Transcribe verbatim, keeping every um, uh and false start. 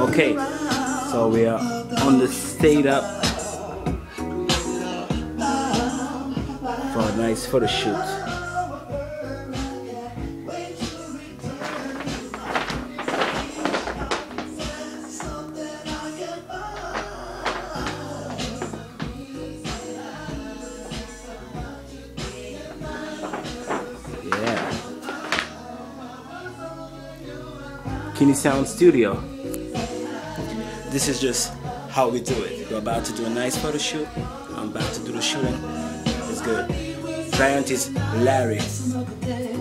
Okay, so we are on the state up for a nice photo shoot. Yeah. Kynni Sound Studio. This is just how we do it. We're about to do a nice photo shoot. I'm about to do the shooting. It's good. Client is Larry.